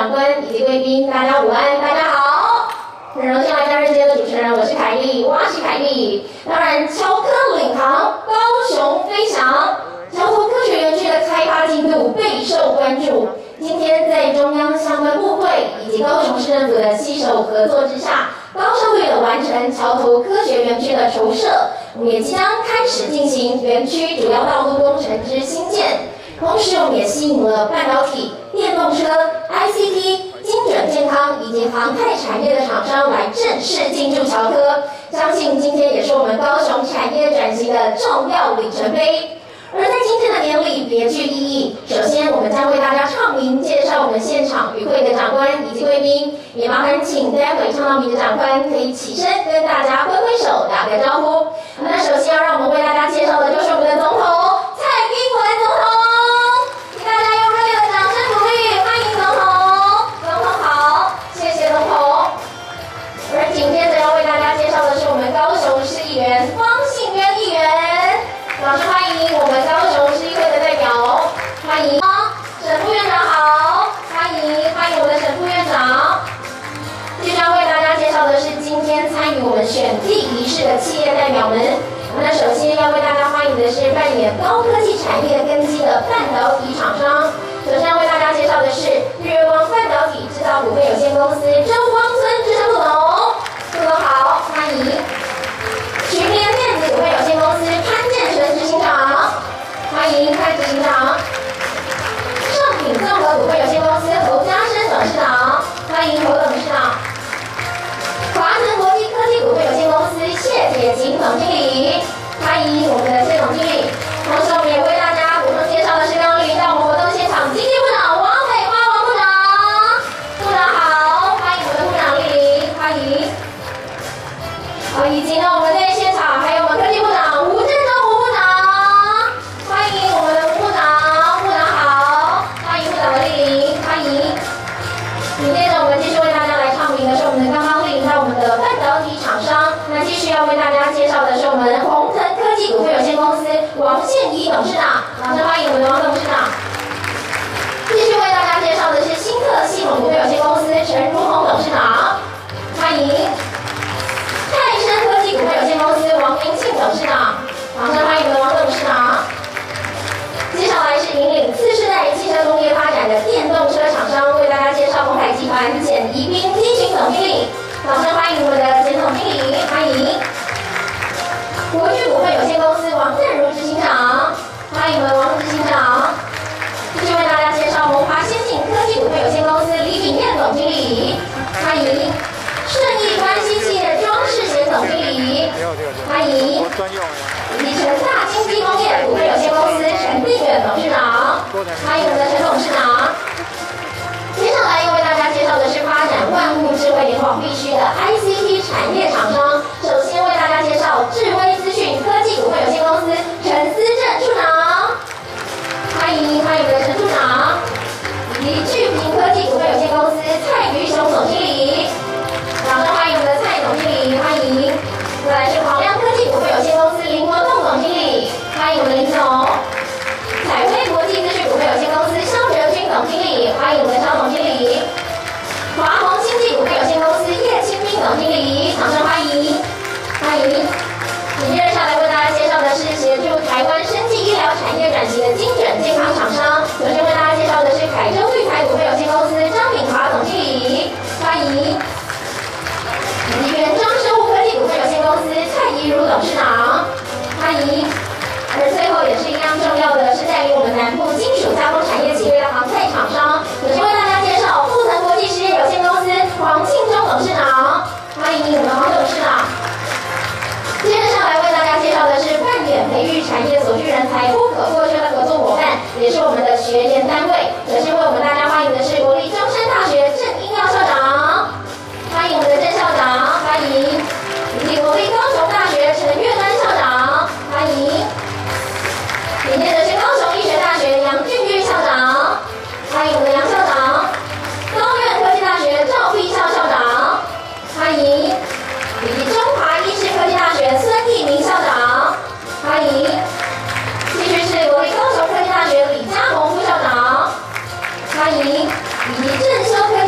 长官以及贵宾，大家午安，大家好。很荣幸来担任今天的主持人，我是凯莉，我是凯莉。当然，乔科领航，高雄飞翔，桥头科学园区的开发进度备受关注。今天在中央相关部会以及高雄市政府的携手合作之下，高商会的完成桥头科学园区的筹设，我们也即将开始进行园区主要道路工程之兴建。同时，我们也吸引了半导体、电动车、ICT、精准健康以及航太产业的厂商来正式进驻桥科。相信今天也是我们高雄产业转型的重要里程碑。而在今天的典礼别具意义。首先，我们将为大家唱名，介绍我们现场与会的长官以及贵宾。也麻烦请待会唱到名的长官可以起身跟大家挥挥手，打个招呼。那首先要让我们为大家介绍的就是我们的总统蔡英文总统，请大家用热烈的掌声鼓励，欢迎总统。总统好，谢谢总统。而紧接着要为大家介绍的是我们高雄市议员方信渊议员。掌声欢迎我们高雄市议会的代表，欢迎沈副院长好，欢迎我们的沈副院长。接着要为大家介绍的是今天参与我们选地仪式的企业代表们。那首先要为大家欢迎的是扮演高科技产业根基的半导体厂商。首先要为大家介绍的是日月光半导体制造股份有限公司周光村支撑副总，副总好，欢迎。群联电子股份有限公司潘建成执行长，欢迎潘执行长。盛品综合股份有限公司侯家生董事长，欢迎侯董事长。华腾国际科技股份有限公司谢铁琴总经理，欢迎我们的谢总经理。同时，我们也为大家补充介绍的是刚刚莅临到我们活动现场经济部长王美花王部长，部长好，欢迎我们的部长莅临，欢迎。好，以及呢，我们在现场还有我们科技部长吴振中吴部长，欢迎我们的吴部长，部长好，欢迎部长的莅临，欢迎。紧接着我们继续为大家来唱名的是我们的刚刚莅临到我们的半导体厂商，那继续要为大家介绍的是我们宏腾科技股份有限公司王宪仪董事长，掌声欢迎我们的王董事长。继续为大家介绍的是新特系统股份有限公司陈如红董事长，欢迎。泰升科技股份有限公司王明庆董事长，掌声欢迎我们的王董事长。接下来是引领次世代汽车工业发展的电动车厂商，为大家介绍鸿海集团简宜宾金群总经理，掌声欢迎我们的简总经理，欢迎。国巨股份有限公司王振如执行长，欢迎我们的王执行长。继续为大家介绍蒙华先进科技股份有限公司李炳彦总经理，欢迎。顺义关系企业庄世贤总经理，欢迎。以及成大经济工业股份有限公司陈定远董事长，欢迎我们的陈董事长。接下来要为大家介绍的是发展万物智慧联网必须的 ICT 产业厂商。首先为大家介绍智威资讯科技股份有限公司陈思正处长，欢迎我们的陈处长。以及巨平科技股份有限公司蔡于雄总经理。掌声欢迎我们的蔡总经理，欢迎。再来是黄亮科技股份有限公司林国栋总经理，欢迎我们的林总。彩威国际资讯股份有限公司肖哲君总经理，欢迎我们的肖总经理。华宏经济股份有限公司叶清斌总经理，掌声欢迎，欢迎。紧接着下来为大家介绍的是协助台湾生技医疗产业转型的精准健康厂商。首先为大家介绍的是凯州绿台股份有限公司张敏华总经理，欢迎。以及元章生物科技股份有限公司蔡怡如董事长，欢迎。而最后也是一样重要的是带领我们南部金属加工产业企业的航太厂商。首先为大家介绍富腾国际实业有限公司黄庆忠董事长，欢迎我们的黄董事长。接着上来为大家介绍的是扮演培育产业所需人才不可或缺的合作伙伴，也是我们的学研单位。首先为我们大家欢迎的是国立中山大学郑英耀校长。欢迎我们的郑校长，欢迎。以及国立高雄大学陈月端校长，欢迎。紧接着是高雄医学大学杨俊玉校长，欢迎我们的杨校长。高院科技大学赵必孝校长，欢迎。以及中华医师科技大学孙义明校长，欢迎。继续是国立高雄科技大学李嘉宏副校长，欢迎。以及正修科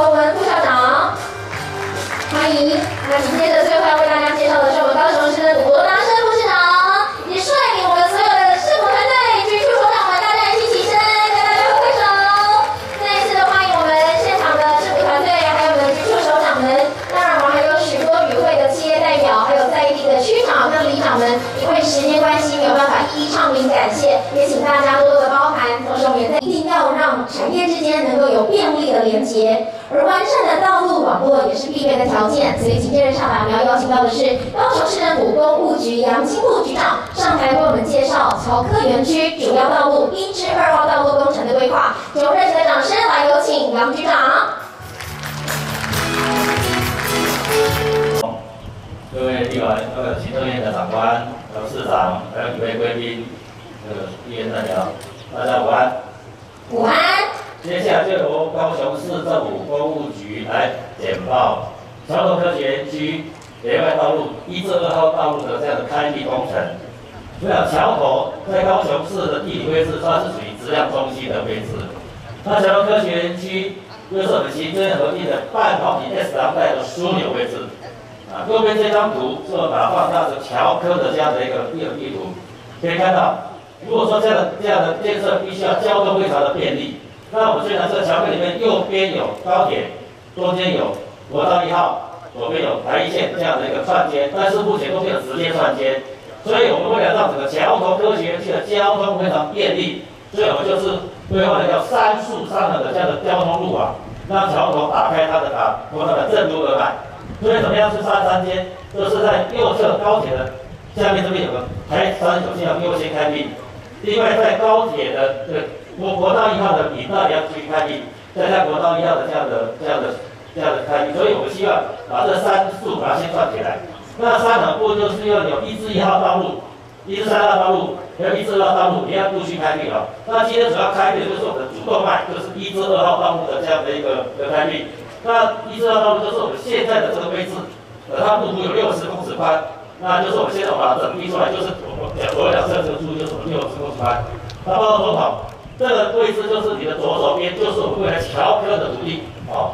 文文副校长，欢迎。那紧接着最后要为大家介绍的是我们高雄市的罗达生副市长，也率领我们所有的市府团队、局处首长们，大家一起起身，跟大家挥挥手。再一次的欢迎我们现场的市府团队，还有我们的局处首长们。当然，我们还有许多与会的企业代表，还有在地的区长跟里长们，因为时间关系没有办法一一唱名感谢，也请大家多多的包涵。同时，我们也一定要让产业之间能够有便利的连接。而完善的道路网络也是必备的条件，所以紧接着上来我们要邀请到的是高雄市政府工务局杨金部局长上台为我们介绍侨科园区主要道路1至2号道路工程的规划，就热情的掌声来有请杨局长。 各位立委、行政院的长官、市长，还有几位贵宾、议员代表，大家午安。 午安。 接下来就由高雄市政府工务局来简报桥头科学园区北外道路1至2号道路的这样的开辟工程。我想桥头在高雄市的地理位置，它是属于质量中心的位置。那桥头科学园区又是我们行政院核定的半导体 S 廊带的枢纽位置。右边这张图是我把它放大成桥科的这样的一个地图，可以看到，如果说这样的建设必须要交通非常的便利。那我们虽然这个桥科里面右边有高铁，中间有国道1号，左边有台一线这样的一个串接，但是目前都没有直接串接，所以我们为了让整个桥头科学园区的交通非常便利，所以我们就是规划了叫3竖3横的这样的交通路网，让桥头打开它的正路而来。所以怎么样去插3间？就是在右侧高铁的下面这边有个台39线要优先开辟，另外在高铁的国道1号的引道也要继续开辟，再加国道1号的这样的开辟，所以我们希望把这3竖把它先串起来。那3横部就是要有1至1号道路、1至3号道路，还有1至2号道路也要陆续开辟了。那今天主要开辟的就是我们的主动脉，就是1至2号道路的这样的一个开辟。那1至2号道路就是我们现在的这个位置，它路途有60公尺宽，那就是我们现在把它整批出来，就是我左两侧这个柱就是我们60公尺宽。那包括头头这个位置就是你的左手边，就是我们未来桥科的土地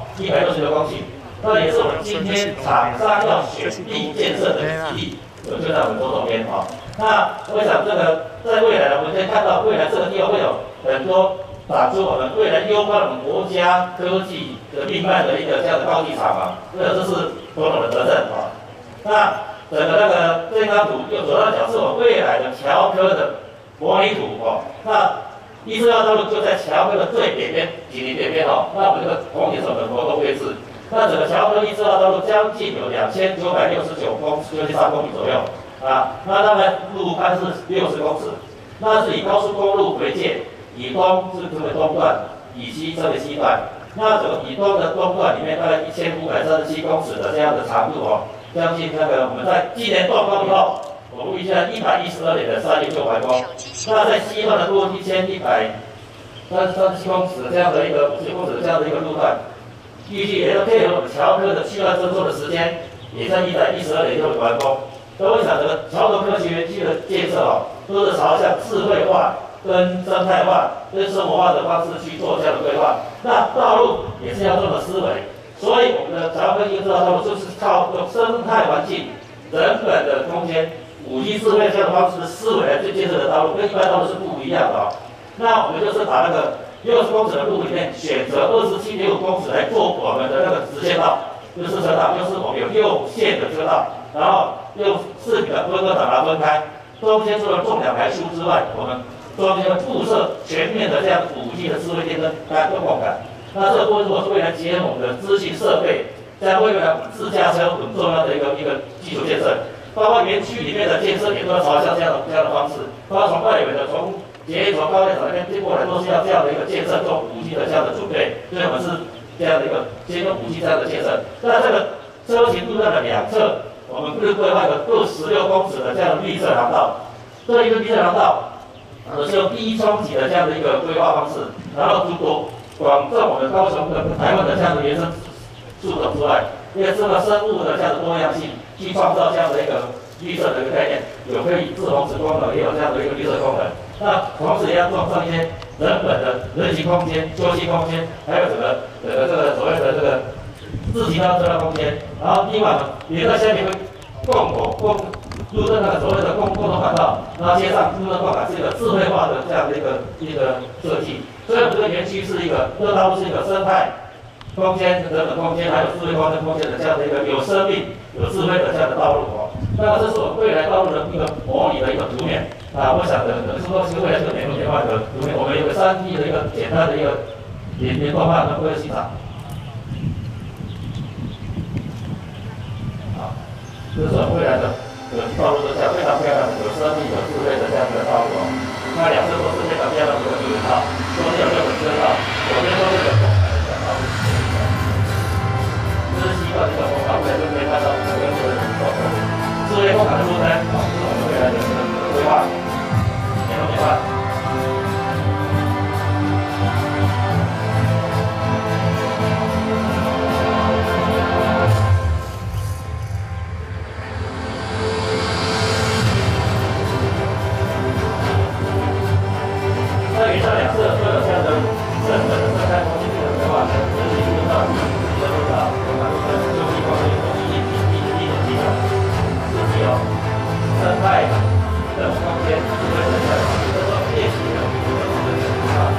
，166公顷，那也是我们今天厂商要选地建设的基地，就在我们左手边那我想这个在未来呢，我们可以看到未来这个地方会有很多打出我们未来攸关我们国家科技的命脉的一个这样的高级厂这是头头的责任那整个这张图右左上角是我们未来的桥科的模拟图那1至2号道路就在桥科的最北边，紧邻北边那我们这个红点是我们的活动位置。那整个桥科1至2号道路将近有2969公尺，就是3公里左右那当然路宽是60公尺，那是以高速公路为界，以东是称为东段，以西称为西段。那整个以东的东段里面大概1537公尺的这样的长度将近我们在今年动工以后。我们预计在112年的3月就完工。那在西段的路1137公尺的这样的一个50公尺的这样的一个路段，预计也要配合我们桥科的区段征收的时间，也在112年就完工。所以我想，这个桥头科学园区的建设都是朝向智慧化、跟生态化、跟生活化的方式去做这样的规划。那道路也是要这么思维，所以我们的桥科1至2号道路就是靠用生态环境、人本的空间。5G 智慧这样的方式的思维来去建设的道路，跟一般道路是不一样的那我们就是把那个60公尺的路里面选择27.5公尺来做我们的那个直线道，就是车道，就是我们有6线的车道，然后用4米的分割场把它分开，中间除了种2排树之外，我们中间会布设全面的这样5G 的智慧电灯公共感。那这个部分如果是未来结合我们的资讯设备，将未来自驾车很重要的一个基础建设。包括园区里面的建设也都要朝向这样的方式，包括从外围的从捷运从高铁厂那边经过来都是要这样的一个建设做5G 的这样的准备，所以我们是这样的一个先用5G 这样的建设。那这个车行路段的2侧，我们规划一个各16公尺的这样的绿色廊道，这一个绿色廊道，是用第1冲级的这样的一个规划方式，然后广种我们高雄的台湾的这样的原生树种出来，也是个生物的这样的多样性。去创造这样的一个绿色的一个概念，有可以制洪止光的，也有这样的一个绿色功能。那同时也要种上一些人本的人行空间、休息空间，还有整个这个所谓的这个自行车的空间。然后另外也在下面会路灯那个所谓的共同管道，然后接上路灯挂杆是一个智慧化的这样的一个设计。所以我们这个园区是一个这个道路是一个生态空间、人本空间，还有智慧空间的这样的一个有生命、有智慧的这样的道路哦。那么这是我们未来道路的一个模拟的一个图面啊，我想的可能是说是未来这个美轮美奂的图面，我们有个3D 的一个简单的一个联动画的各位欣赏。啊，这是我们未来的道路的这样非常漂亮的、有生命、有智慧的这样的道路哦。那两侧都是非常漂亮的一个绿道，中间有6个车道，左边都是一个拱门的道路。这是西瓜这个红道，未来就可以看到这个智慧工厂的路灯，这是我们未来的规划，美轮美奂。那以上两侧都有这样的正本的生态空间的规划，这是一个路道，一个路道，休息空间1.7的自己有生态的空间，智慧的这种练习的规划。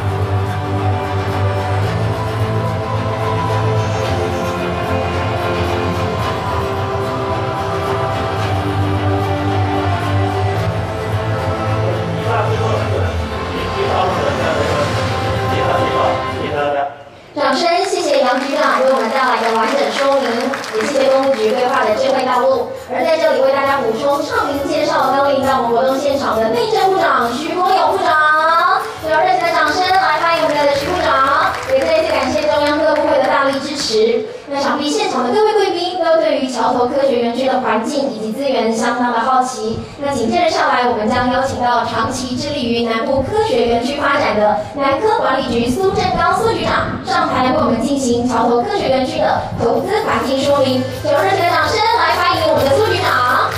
以上是我们的道路的这样的一个介绍，谢谢大家。 掌声，谢谢杨局长为我们带来的完整说明，也谢谢公务局规划的智慧道路。而在这里为大家补充唱名介绍，刚临到我们活动现场的内政部长徐国勇部长，有热情的掌声来欢迎我们的徐部长，也再一次感谢中央各部会的大力支持。那想必现场的各位贵宾都对于桥头科学园区的环境以及资源相当的好奇。那紧接着上来，我们将邀请到长期致力于南部科学园区发展的南科管理局苏振刚苏局长上台为我们进行桥头科学园区的投资环境说明。有热情的掌声来欢迎我们的苏局长。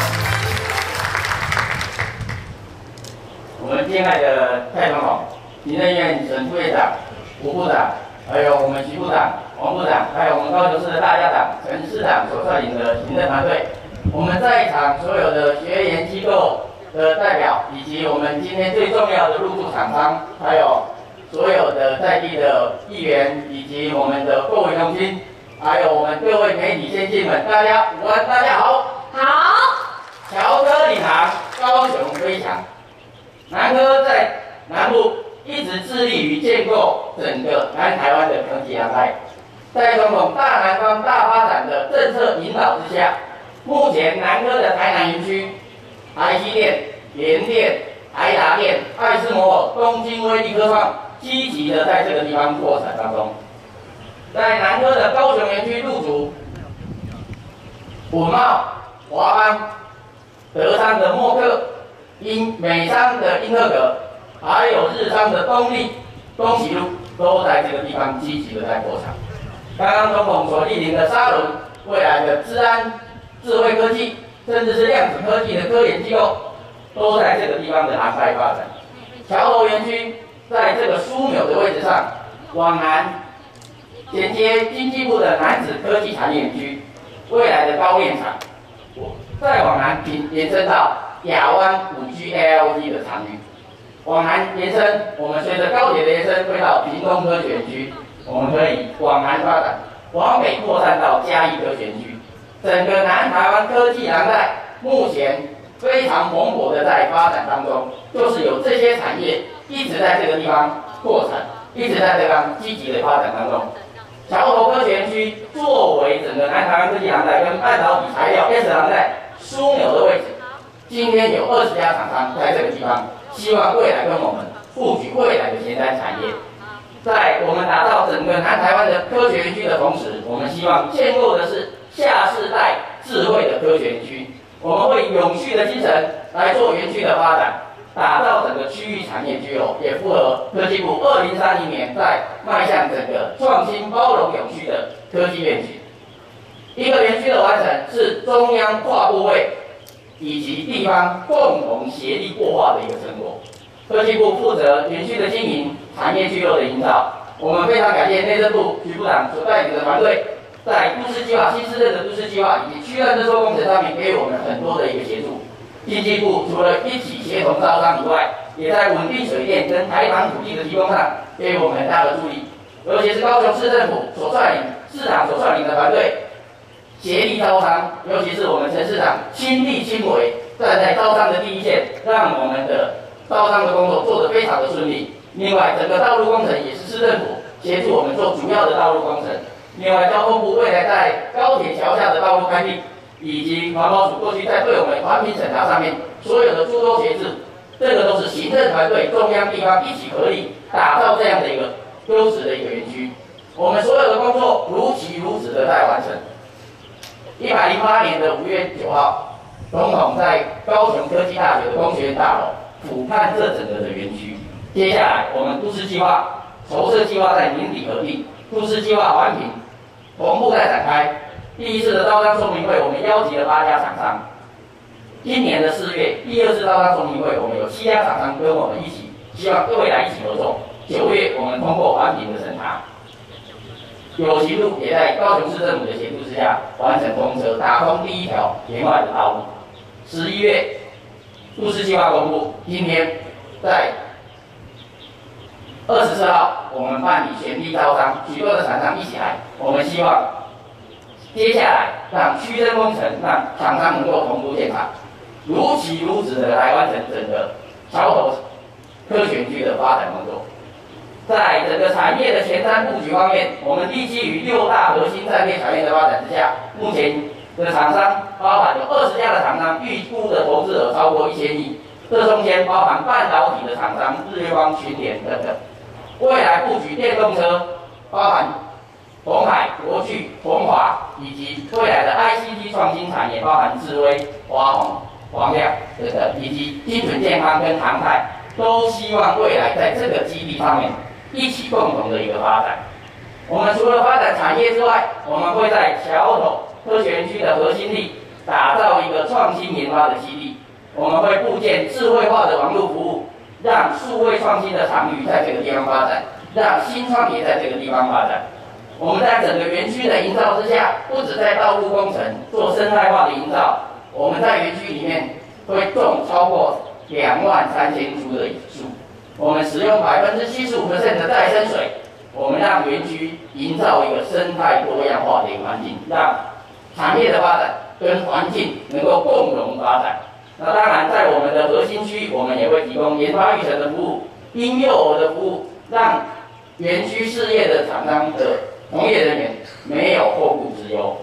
我们敬爱的蔡总统、行政院沈副院长、吴部长，还有我们徐部长、王部长，还有我们高雄市的大家长陈市长所率领的行政团队，我们在场所有的学研机构的代表，以及我们今天最重要的入驻厂商，还有所有的在地的议员，以及我们的各位中心，还有我们各位媒体先进们，大家午安，大家好。 好。 桥科领航，高雄飞翔。南科在南部一直致力于建构整个南台湾的科技阳台，在总统大南方大发展的政策引导之下，目前南科的台南园区、台积电、联电、台达电、艾斯摩尔、东京威力科创积极的在这个地方扩展当中。在南科的高雄园区入主稳懋、华邦、德商的默克、美商的英特格，还有日商的东丽、东喜路，都在这个地方积极的在扩产。刚刚总统所莅临的沙仑，未来的资安、智慧科技，甚至是量子科技的科研机构，都在这个地方的涵盖发展。桥头园区在这个枢纽的位置上，往南衔接经济部的楠梓科技产业园区，未来的高炼厂，再往南延伸到亚湾5G AIoT 的场域，往南延伸，我们随着高铁的延伸，会到屏东科学园区，我们可以往南发展，往北扩散到嘉义科学园区。整个南台湾科技廊带目前非常蓬勃的在发展当中，就是有这些产业一直在这个地方扩产，一直在这个地方积极的发展当中。桥头科学园区作为整个南台湾科技廊带跟半导体材料 S 廊带枢纽的位置，今天有20家厂商在这个地方，希望未来跟我们布局未来的前瞻产业。在我们打造整个南台湾的科学园区的同时，我们希望建构的是下世代智慧的科学园区。我们会以永续的精神来做园区的发展，打造整个区域产业聚落，也符合科技部2030年在迈向整个创新、包容、永续的科技愿景。一个园区的完成是中央跨部位以及地方共同协力擘画的一个成果。 科技部负责园区的经营、产业聚落的营造。我们非常感谢内政部徐部长所带领的团队，在都市计划、新市镇的都市计划以及区段征收工程上面给予我们很多的一个协助。经济部除了一起协同招商以外，也在稳定水电跟台糖土地的提供上给予我们很大的助力。尤其是高雄市政府市长所率领的团队，协力招商，尤其是我们陈市长亲力亲为，站在招商的第一线，让我们的招商的工作做得非常的顺利。另外，整个道路工程也是市政府协助我们做主要的道路工程。另外，交通部未来在高铁桥下的道路开辟，以及环保署过去在对我们环评审查上面所有的诸多节制，这个都是行政团队中央地方一起合力打造这样的一个优质的一个园区。我们所有的工作如期如此的在完成。108年的5月9号，总统在高雄科技大学的工学院大楼俯瞰这整个的园区。接下来，我们都市计划筹设计划在年底核定，都市计划环评同步在展开。第一次的招商说明会，我们邀集了8家厂商。今年的4月，第2次招商说明会，我们有7家厂商跟我们一起，希望未来一起合作。9月，我们通过环评的审查，有行路也在高雄市政府的协助之下完成通车，打通第1条沿外的道路。11月，都市计划公布，今天在24号，我们办理选地招商，许多的厂商一起来，我们希望接下来让区征工程，让厂商能够同步建厂，如期如此的来完成整个桥头科学园区的发展工作。在整个产业的前瞻布局方面，我们立基于6大核心战略产业的发展之下，目前的厂商包含有20家的厂商，预估的投资额超过1000亿，这中间包含半导体的厂商日月光、群联等等。未来布局电动车，包含鸿海、国巨、鸿华，以及未来的 ICT 创新产业，包含智威、华虹、黄亮等等，以及精准健康跟航太，都希望未来在这个基地上面一起共同的一个发展。我们除了发展产业之外，我们会在桥头科学园区的核心地打造一个创新研发的基地，我们会布建智慧化的网络服务，让数位创新的场域在这个地方发展，让新创也在这个地方发展。我们在整个园区的营造之下，不止在道路工程做生态化的营造，我们在园区里面会种超过23000株的树，我们使用75% 的再生水，我们让园区营造一个生态多样化的一个环境，让产业的发展跟环境能够共荣发展。那当然，在我们的核心区，我们也会提供研发育成的服务、婴幼儿的服务，让园区事业的厂商的从业人员没有后顾之忧。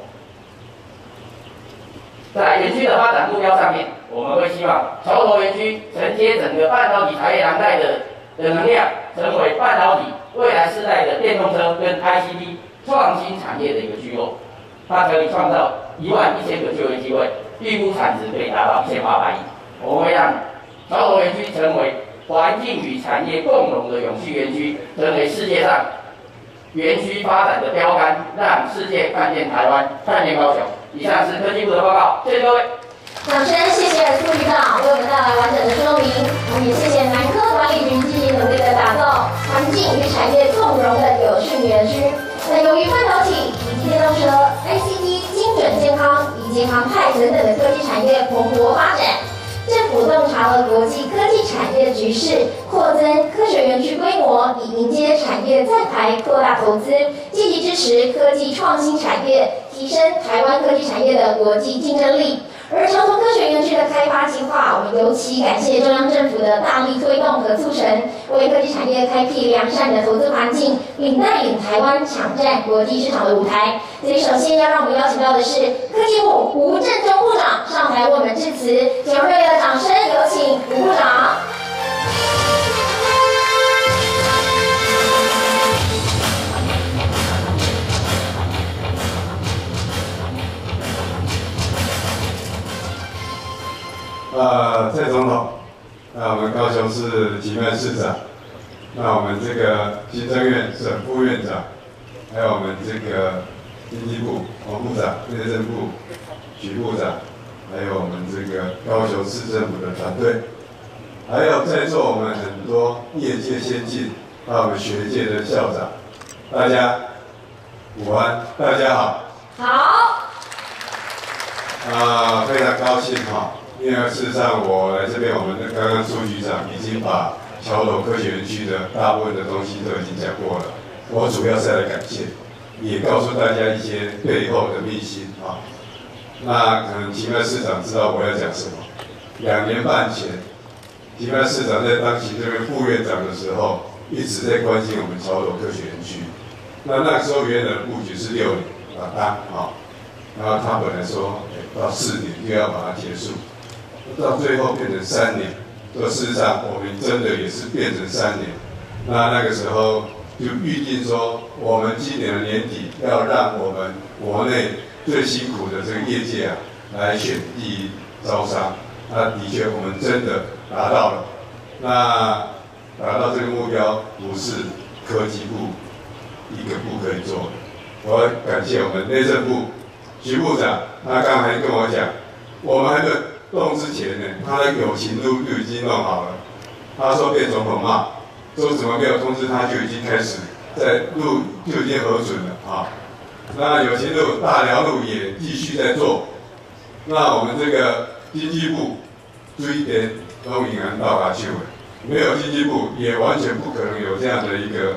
在园区的发展目标上面，我们会希望桥头园区承接整个半导体产业廊带的能量，成为半导体未来世代的电动车跟 ICT 创新产业的一个聚落。它可以创造11000个就业机会，预估产值可以达到1800亿。我们会让桥头园区成为环境与产业共荣的永续园区，成为世界上园区发展的标杆，让世界看见台湾，看见高雄。以上是科技部的报告，谢谢各位。 掌声谢谢副局长为我们带来完整的说明，我们也谢谢南科管理局积极努力的打造环境与产业共融的有序园区。那由于半导体以及电动车、ICT、精准健康以及航太等等的科技产业蓬勃发展，政府洞察了国际科技产业局势，扩增科学园区规模，以迎接产业再排，扩大投资，积极支持科技创新产业，提升台湾科技产业的国际竞争力。而桥头科学园区的开发计划，我们尤其感谢中央政府的大力推动和促成，为科技产业开辟良善的投资环境，并带领台湾抢占国际市场的舞台。所以，首先要让我们邀请到的是科技部吴振中部长上台为我们致辞，请热烈的掌声有请吴部长。 蔡总统，我们高雄市期迈市长，我们这个行政院沈副院长，还有我们这个经济部王部长、内政部徐部长，还有我们这个高雄市政府的团队， 还有在座我们很多业界先进，还有我们学界的校长，大家午安，大家好。 好。 非常高兴哈，因为事实上我来这边，我们的刚刚苏局长已经把桥头科学园区的大部分的东西都已经讲过了。我主要是来感谢，也告诉大家一些背后的秘辛啊。那可能奇迈市长知道我要讲什么。2年半前，奇迈市长在当行政院副院长的时候，一直在关心我们桥头科学园区。那时候原来的布局是6年把它啊，然后他本来说到4年就要把它结束，到最后变成3年。事实上，我们真的也是变成3年。那个时候就预定说，我们今年的年底要让我们国内最辛苦的这个业界啊，来选第一招商。那的确，我们真的达到了。那达到这个目标，不是科技部一个部可以做的。我要感谢我们内政部徐部长，他刚才跟我讲，我们还没有动之前呢，他的友情路就已经弄好了。他说被总统骂，说怎么没有通知他就已经开始在路就已经核准了啊。那友情路、大寮路也继续在做。那我们这个经济部追点都银行到达去了，没有经济部也完全不可能有这样的一个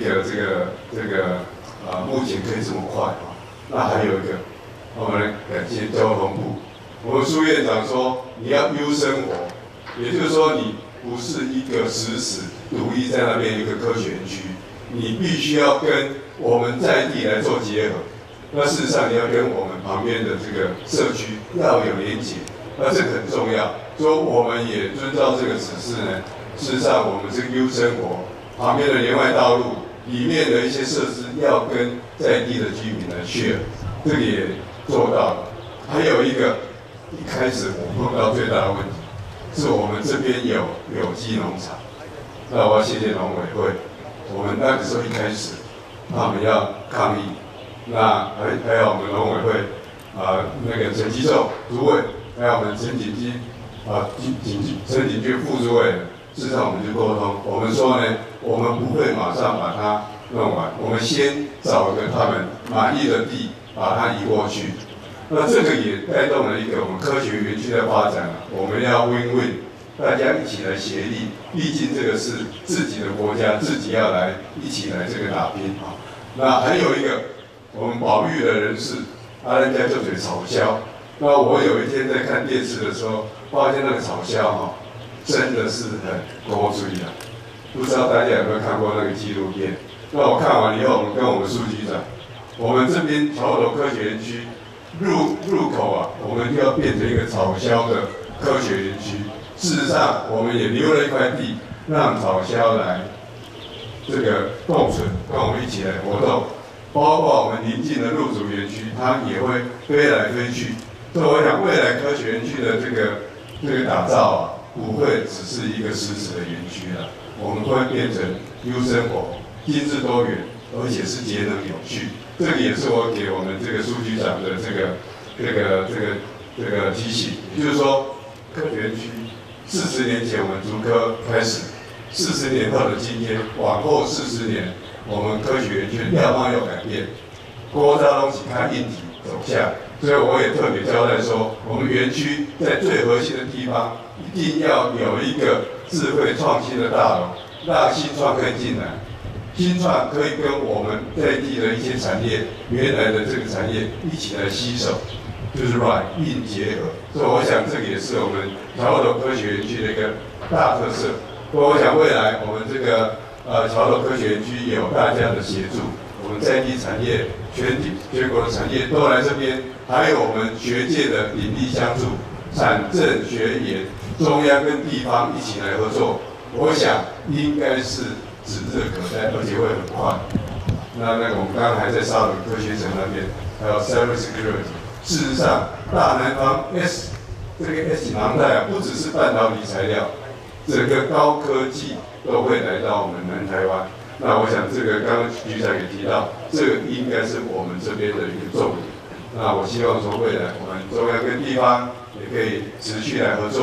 目前可以这么快啊。那还有一个，我们感谢交通部，我们苏院长说你要优生活，也就是说你不是一个死独立在那边一个科学园区，你必须要跟我们在地来做结合。那事实上你要跟我们旁边的这个社区要有连结，那这个很重要。所以我们也遵照这个指示呢，事实上我们这个优生活旁边的连外道路里面的一些设施要跟在地的居民来 share， 这个也做到了。还有一个，一开始我碰到最大的问题，是我们这边有机农场。那我要谢谢农委会，我们那个时候一开始他们要抗议，那还有我们农委会那个陈基仲主委，还有我们陈景基陈景俊副主委，事实上我们就沟通，我们说呢，我们不会马上把它弄完，我们先找一个他们满意的地，把它移过去。那这个也带动了一个我们科学园区的发展啊，我们要 win-win， 大家一起来协力，毕竟这个是自己的国家，自己要来一起来这个打拼啊。那还有一个，我们保育的人士，人家就嘴草鸮。那我有一天在看电视的时候，发现那个草鸮真的是很高追的，不知道大家有没有看过那个纪录片？那我看完以后，我们跟我们苏局长，我们这边桥头科学园区入口啊，我们就要变成一个草鸮的科学园区。事实上，我们也留了一块地，让草鸮来这个共存，跟我们一起来活动。包括我们邻近的入主园区，它也会飞来飞去。所以我想，未来科学园区的这个打造啊，不会只是一个实质的园区了，我们会变成优生活、精致多元，而且是节能有序。这个也是我给我们这个苏局长的这个提醒，也就是说，科学园区40年前我们竹科开始，40年后的今天，往后40年，我们科学园区的样貌要改变，国家东西看硬体走向。所以我也特别交代说，我们园区在最核心的地方，一定要有一个智慧创新的大楼，让新创可以进来，新创可以跟我们在地的一些产业，原来的这个产业一起来携手，就是软硬结合。所以我想这个也是我们桥头科学园区的一个大特色。所以我想未来我们这个桥头科学园区有大家的协助，我们在地产业、全国的产业都来这边。还有我们学界的鼎力相助，产政学研，中央跟地方一起来合作，我想应该是指日可待，而且会很快。那个我们刚刚还在沙仑科学城那边，还有 cyber security。事实上，大南方 这个 S 囊袋不只是半导体材料，整个高科技都会来到我们南台湾。那我想这个刚刚局长也提到，这个应该是我们这边的一个重点。那我希望说，未来我们中央跟地方也可以持续来合作。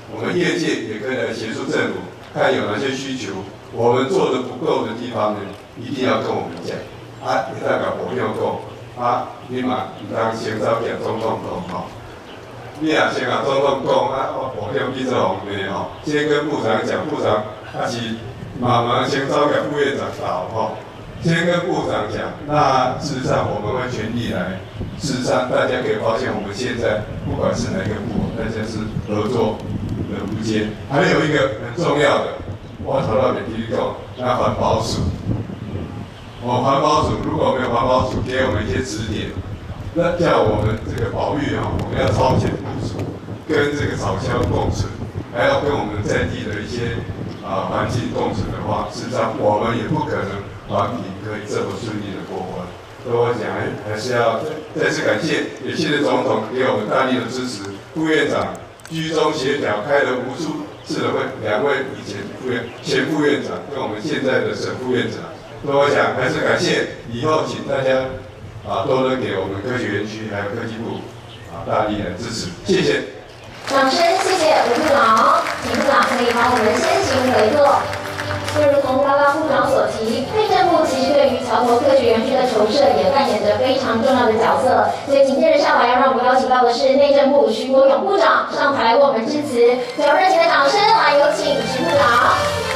我们业界也可以来协助政府，看有哪些需求，我们做的不够的地方呢，一定要跟我们讲。啊，也代表我没有够啊，你嘛唔当先走给总统讲吼，你也先甲总统讲啊，我用你这方面吼，先跟部长讲，部长还是慢先走给副院长导吼。先跟部长讲，那事实上我们会全力来。事实上，大家可以发现，我们现在不管是哪一个部门，大家是合作的无间。还有一个很重要的，我头到每提讲，那环保署。环保署如果没有环保署给我们一些指点，那叫我们这个保育我们要超前部署，跟这个草鸮共存，还要跟我们在地的一些环境共存的话，事实上我们也不可能。团体可以这么顺利的过关，所以我讲还是要再次感谢，也谢谢总统给我们大力的支持，副院长居中协调，开了无数次的会，两位以前前副院长跟我们现在的沈副院长，所以我想还是感谢，以后请大家多多给我们科学园区还有科技部大力的支持，谢谢。 掌声谢谢吴部长，请部长可以帮我们先行回座。就如同刚刚部长所提，内政部其实对于桥头科学园区的筹设也扮演着非常重要的角色。所以紧接着下来要让我们邀请到的是内政部徐国勇部长上台来为我们致辞，最后热情的掌声来有请徐部长。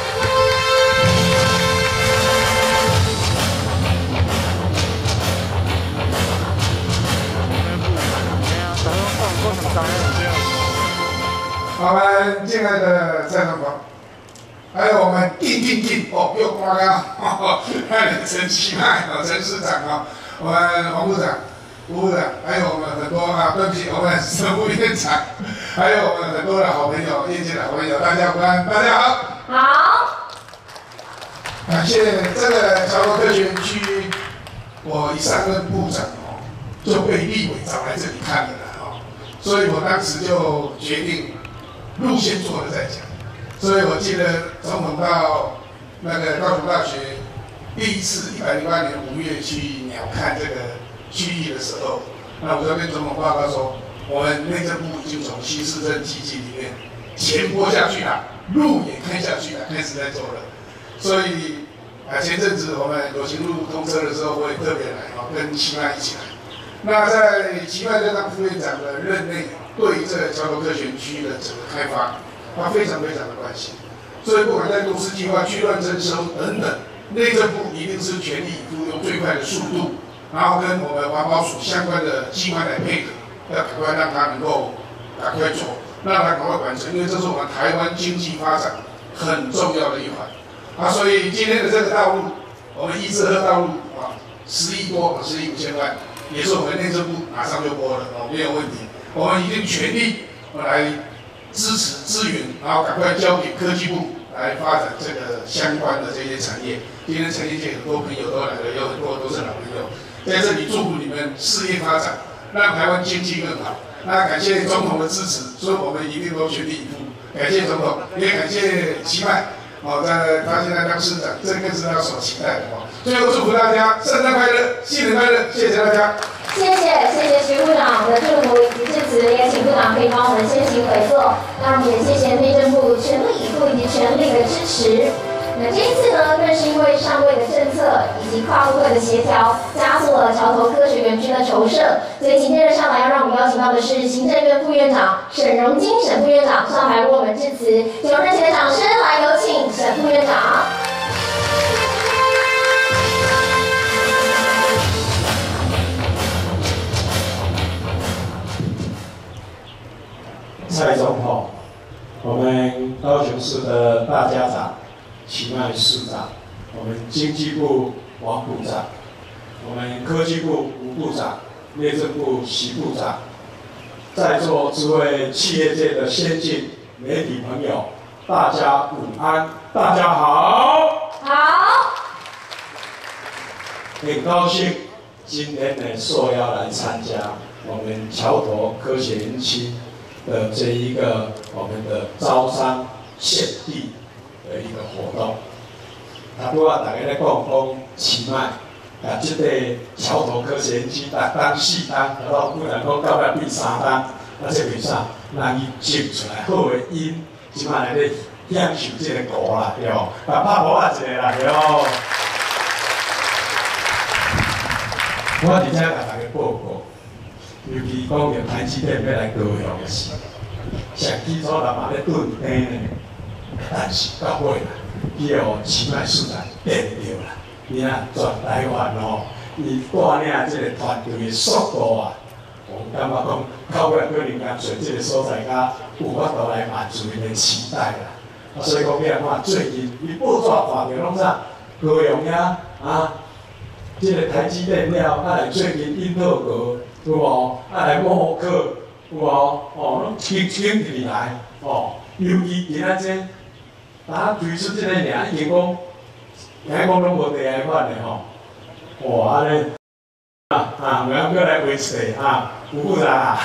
我们敬爱的在场朋友。还有我们又夸张陈其迈陈市长我们黄部长、吴部长，还有我们很多对不起，我们沈副院长，还有我们很多的好朋友，业界的好朋友，大家午安，大家好。 好。 感谢这个桥头科学园区，我一上任部长就被立委找来这里看的了所以我当时就决定路先做了再讲。所以我记得总统到那个高雄大学第一次108年5月去鸟瞰这个区域的时候，那我就跟总统报告说，我们内政部已经从新市政基金里面钱拨下去了，路也开下去了，开始在做了。所以前阵子我们友情路通车的时候，我也特别来跟其迈一起来。那在其迈在当副院长的任内，对这个桥头科学园区的整个开发。他非常的关心，所以不管在都市计划、区段征收等等，内政部一定是全力以赴，用最快的速度，然后跟我们环保署相关的机关来配合，要赶快让它能够赶快做，让它赶快完成，因为这是我们台湾经济发展很重要的一环。所以今天的这个道路，我们1至2道路10亿多，10亿5千万，也是我们内政部马上就拨了没有问题。我们一定全力来。支持资源，然后赶快交给科技部来发展这个相关的这些产业。今天产业界很多朋友都来了，有很多都是老朋友，在这里祝福你们事业发展，让台湾经济更好。那感谢总统的支持，所以我们一定都全力以赴。感谢总统，也感谢其迈他现在当市长，这更是他所期待的最后祝福大家圣诞快乐，新年快乐，谢谢大家。 谢谢徐部长的祝福以及致辞，也请部长可以帮我们先行回座。当然，也谢谢内政部全力以赴以及全力的支持。那这一次呢，更是因为上位的政策以及跨部会的协调，加速了桥头科学园区的筹设。所以紧接着上来要让我们邀请到的是行政院副院长沈荣金沈副院长上台为我们致辞，有热情的掌声来有请沈副院长。 蔡总统，我们高雄市的大家长其迈市长，我们经济部王部长，我们科技部吴部长，内政部徐部长，在座诸位企业界的先进媒体朋友，大家午安，大家好。 好。 很高兴今天呢受邀来参加我们桥头科学园区的这一个我们的招商献地的一个活动。拄啊，大家咧讲其迈，这个桥头科学园区当4天，然后不然讲到了第3天， 这为啥？让伊种出来好的因，即摆来咧享受这个果啦，对哦，啊拍鼓啊一个啦，对哦。我伫遮甲大家报告，尤其讲到台积电要来高雄的时，上基础人嘛咧蹲底呢，但是到尾啦，伊哦市内市场变着啦，你看全台湾哦，伊带领即个团队的速度啊。我感觉讲，到尾可能干脆这个所在甲有法度来满足因的期待啦。啊，所以讲，你来看最近，伊报纸看着拢啥？高雄呀，啊，这个台积电了，啊来最近英特尔有无？啊来默克有无？哦，拢挺起来哦。尤其今仔这，打推出这个尔，已经讲，讲拢无第二款的吼。哇，安尼。唔通过来维持啊，有复杂啊。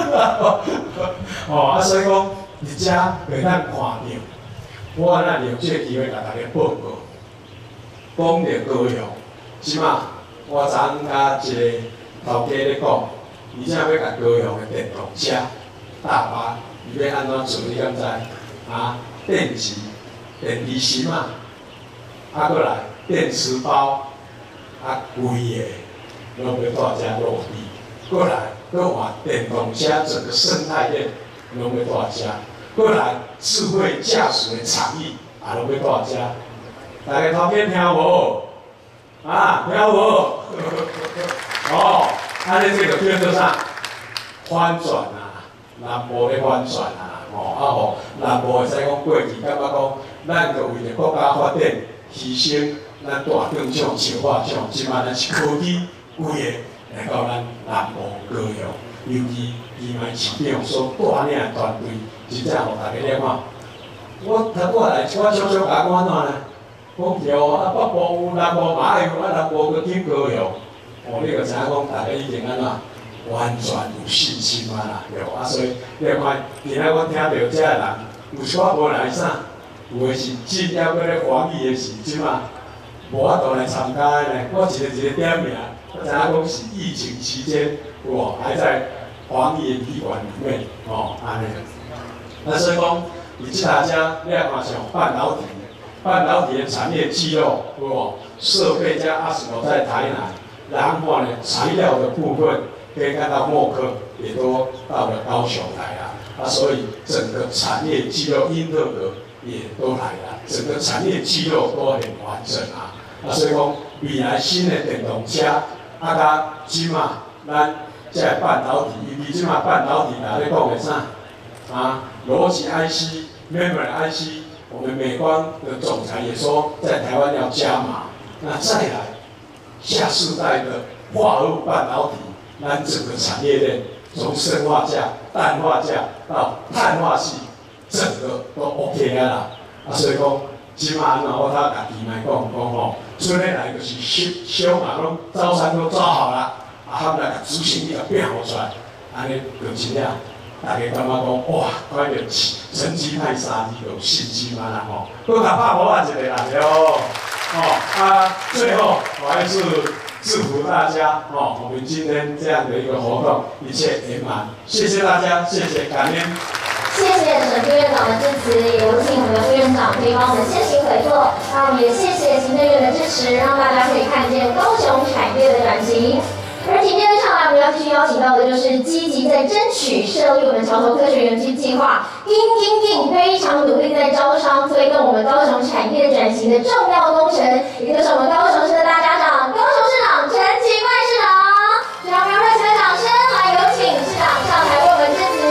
哦，啊，所以讲，伫遮袂当看到，我咱用这个机会甲大家报告，讲到高雄，即马我昨昏甲一个头家咧讲，而且要甲高雄的电动车、大巴，伊要安怎做？你敢知？啊，电池、电池芯啊，啊，过来电池包，啊，规个。拢要大家落地，过来，搁换电动车整个生态链，拢要大家，过来智慧驾驶的产业，也拢要大家。大家头先听无？啊，听无？哦，安尼这个叫做啥？翻转啊，南部咧翻转啊，哦，啊吼，南部会使讲过去，感觉讲，咱就为了国家发展，牺牲咱大众种小化种，即摆咱是科技。规个来到咱南部高雄，尤其宜兰市长所带领的团队，真正互大家了看。我头过来，我小小甲我安怎呢？讲对哦，啊北部有，南部嘛爱有，啊南部搁紧高雄。哦，你就知影讲，大家已经安怎完全有信心啊啦，对啊，所以你看，今仔我听到遮个人，有煞无来啥，有诶是真要搁咧防疫诶时阵嘛，无法度来参加诶呢。我一个点名。我知影讲是疫情期间，我还在防疫旅馆里面，哦，安尼。那所以讲，以及大家你来看像半导体的产业聚落，哦，设备加20%在台南，然后呢，材料的部分可以看到默克也都到了高雄来了，啊，所以整个产业聚落英特尔也都来了，整个产业聚落都很完整啊，啊，所以讲未来新的电动车。啊，甲即马咱这半导体，尤其即马半导体哪咧讲的啥？啊，逻辑 IC、Memory IC， 我们美光的总裁也说，在台湾要加码。那再来，下世代的化合物半导体，咱整个产业链从砷化镓、氮化镓到碳化系，整个都 OK 啊啦。啊，所以讲。即马安怎我他家己来讲吼，做起来就是小嘛，拢早餐都做好了，啊，他们来执行力也变好出来，安尼就真正大家感觉讲哇，快点成绩太差，你有信心嘛啦吼，搁甲拍鼓啊一个啦，对哦，啊，最后我还是祝福大家哦，我们今天这样的一个活动一切圆满，谢谢大家，谢谢感恩。 谢谢沈副院长的支持，也有请我们的副院长可以帮我们先行合作。那我们也谢谢行政院的支持，让大家可以看见高雄产业的转型。而紧接着上来，我们要继续邀请到的就是积极在争取设立我们桥头科学园区计划，非常努力在招商推动我们高雄产业转型的重要工程，也就是我们高雄市的大家长，高雄市长陈其迈市长。让我们用热情的掌声来有请市长上台为我们致辞。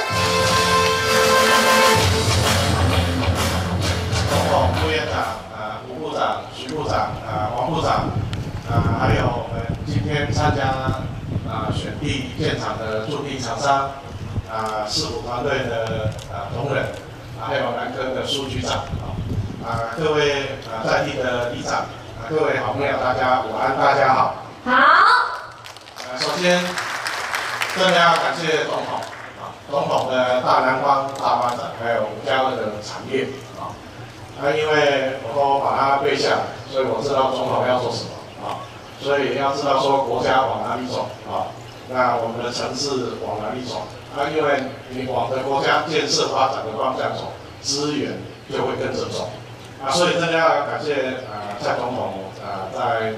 副院长、吴部长、徐部长、王部长，还有我们今天参加选地建厂的驻地厂商，市府团队的同仁，还有南科的苏局长，各位在地的里长，各位好朋友，大家午安，大家好。 好。 首先，真的要感谢总统，总统的大南方大发展，还有5+2的产业，因为我都把它背下来，所以我知道总统要做什么所以要知道说国家往哪里走那我们的城市往哪里走因为你往的国家建设发展的方向走，资源就会跟着走，所以真的要感谢蔡总统在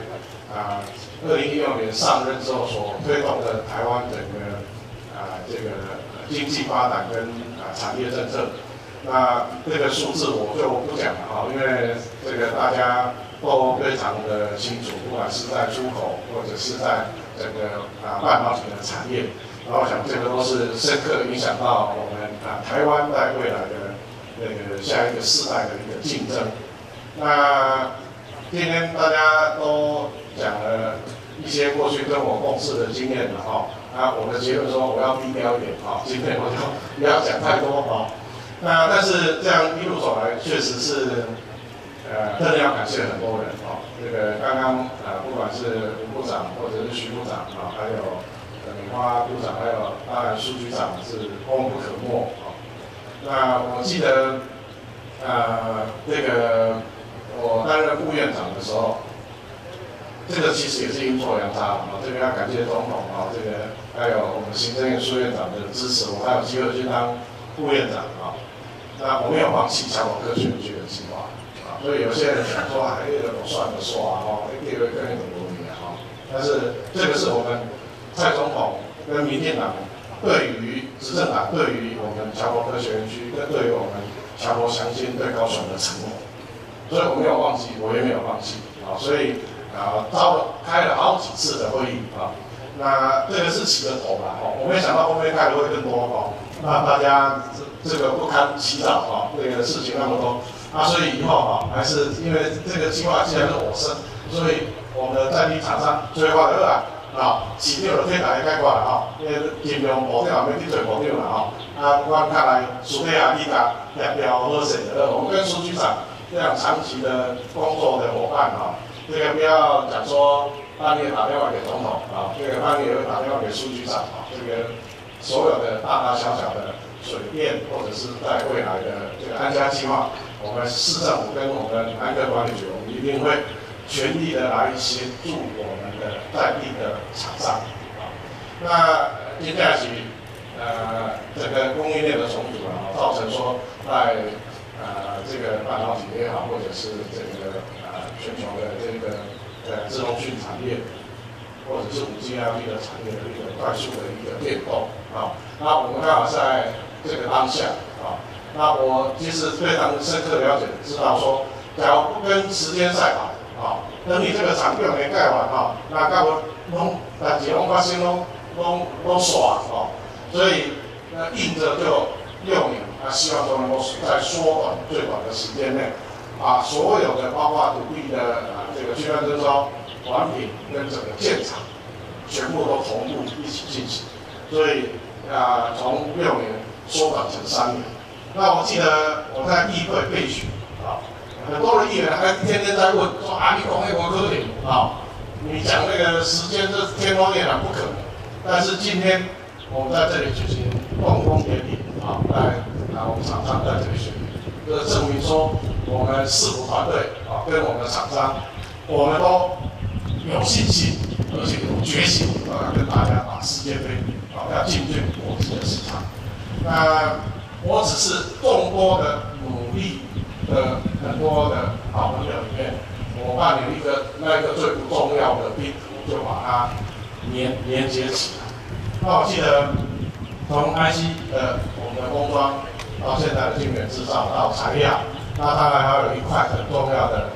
2016年上任之后所推动的台湾整个这个经济发展跟产业政策。那这个数字我就不讲了因为这个大家都非常的清楚，不管是在出口或者是在这个半导体的产业，然后我想这个都是深刻影响到我们台湾在未来的那个下一个世代的一个竞争。那今天大家都讲了一些过去跟我共事的经验了我的结论说我要低调一点今天我就不要讲太多那但是这样一路走来，确实是真的要感谢很多人这个刚刚不管是吴部长或者是徐部长还有美花部长，还有当然苏局长是功不可没那我记得这个我担任副院长的时候，这个其实也是阴错阳差这个要感谢总统这个还有我们行政院苏院长的支持，我还有机会去当副院长那我没有放弃小口科学园区的计划所以有些人想说我算了说第二个跟你多年但是这个是我们蔡总统跟民进党对于执政党对于我们侨国科学园区跟对于我们侨国乡亲对高雄的承诺，所以我没有忘记，我也没有放弃所以开了好几次的会议那这个是起了头吧我没想到后面开的会更多那大家这个不堪其扰这个事情那么多所以以后还是因为这个计划既然是我生，所以我们的在地厂商最快的市长就替大家解决了因为尽量部长也免去做部长了我看来苏队你甲协调好势的，我们跟苏局长这样长期的工作的伙伴这个不要讲说半夜打电话给总统这个半夜会打电话给苏局长这个所有的大大小小的水电或者是在未来的这个安家计划，我们市政府跟我们南科管理局，我们一定会全力的来协助我们的在地的厂商那接下来整个供应链的重组造成说在这个半导体也好，或者是这个全球的这个自动讯产业，或者是5G IoT 的产业的一个快速的一个变动那我们刚好在这个当下那我其实非常深刻了解，知道说，假如不跟时间赛跑等你这个厂6年盖完那到我代志发生都耍所以硬着就6年希望说能够在缩短最短的时间内所有的包括土地的这个区分征收、环评跟整个建厂全部都同步一起进行，所以从6年缩短成3年。那我记得我在议会备询很多的议员还天天在问说你讲那个可能你讲那个时间这天方夜谭不可能。但是今天我们在这里举行动工典礼我们厂商在这里学习，这证明说我们市府团队跟我们的厂商，我们都有信心，而且有决心要跟大家打世界杯要进军国际的市场。那我只是众多的努力的很多的好朋友里面，我扮演那个最不重要的拼图，就把它连接起来。那我记得从 IC 的我们的工装到现在的晶圆制造到材料，那当然还有一块很重要的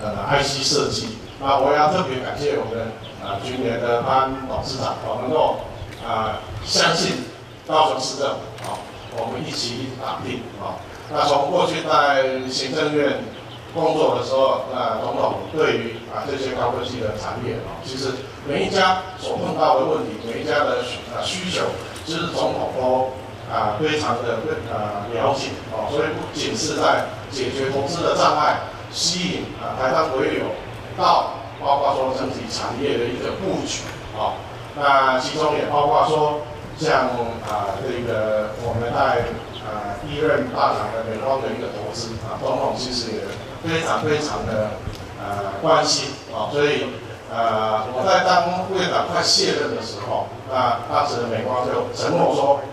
IC 设计。那我要特别感谢我们群联的潘董事长能够相信高雄市政府我们一起打拼那从过去在行政院工作的时候，总统对于这些高科技的产业其实每一家所碰到的问题，每一家的需求，其实总统都非常的了解所以不仅是在解决投资的障碍，吸引台商回流，到包括说整体产业的一个布局那其中也包括说像这个我们在第一任大厂的美光的一个投资总统其实也非常非常的关心所以我在当副院长快卸任的时候，那当时的美光就承诺说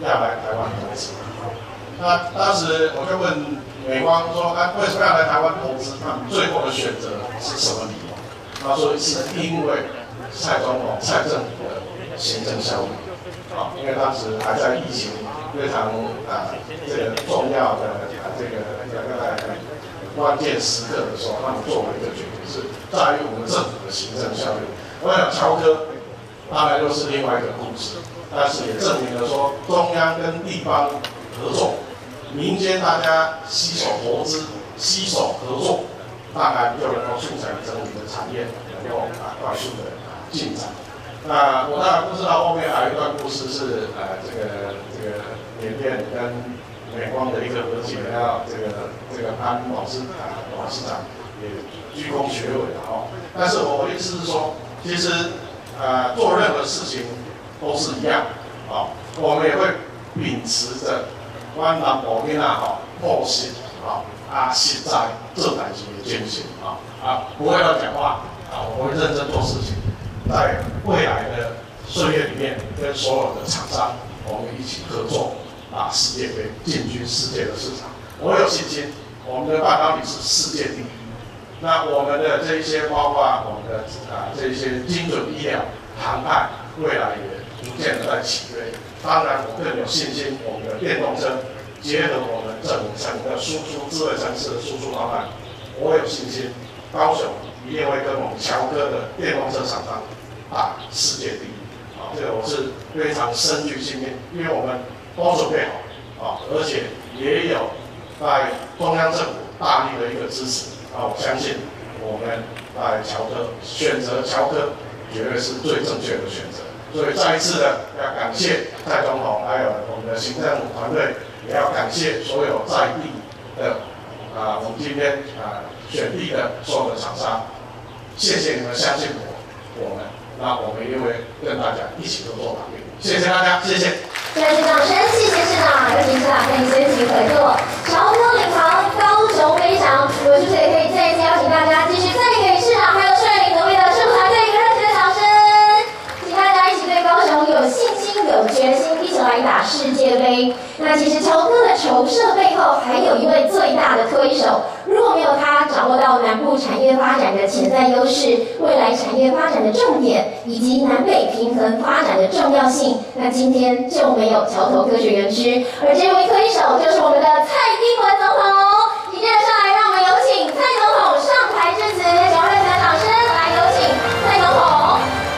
要来台湾投资。那当时我就问美光说，为什么要来台湾投资？他们最后的选择是什么理由？他说是因为蔡总统、蔡政府的行政效率。因为当时还在疫情非常这个重要的这个关键时刻的时候，他们做了一个决定，是在于我们政府的行政效率。我想乔科当然又是另外一个故事，但是也证明了说中央跟地方合作，民间大家携手投资、携手合作，当然就能够促成整体的产业能够快速的进展。那我当然不知道后面还有一段故事是这个缅甸跟美光的一个和解，要这个潘董事长也鞠躬学尾了哦。但是我的意思是说，其实做任何事情都是一样啊，我们也会秉持着湾南保边破实实在这代志的精神不会乱讲话我会认真做事情。在未来的岁月里面，跟所有的厂商，我们一起合作，世界杯进军世界的市场。我有信心，我们的半导体是世界第一。那我们的这一些，包括我们的这一些精准医疗、航太，未来也逐渐的在起飞。当然，我更有信心，我们的电动车结合我们整个输出智慧城市的输出方案，我有信心，高雄一定会跟我们乔科的电动车厂商打世界第一这个我是非常深具信心，因为我们都准备好而且也有在中央政府大力的一个支持我相信我们在乔科选择乔科绝对是最正确的选择。所以再一次的要感谢蔡总统，还有我们的行政团队，也要感谢所有在地的我们今天选地的所有的厂商。谢谢你们相信我们，那我们也会跟大家一起合作打拼。谢谢大家，谢谢。 再次掌声，谢谢市长，有请市长跟你先行合作。乔科领航，高雄飞翔。我们是不是也可以再一次邀请大家继续再给市长还有率领合位的政府团队一个热情的掌声，请大家一起对高雄有信心、有决心，一起来打世界杯。那其实乔科的筹设背后还有一位最大的推手。如果没有他掌握到南部产业发展的潜在优势、未来产业发展的重点以及南北平衡发展的重要性，那今天就没有桥头科学园区。而这位推手就是我们的蔡英文总统。紧接着上来，让我们有请蔡总统上台致辞，请热情的掌声来有请蔡总统。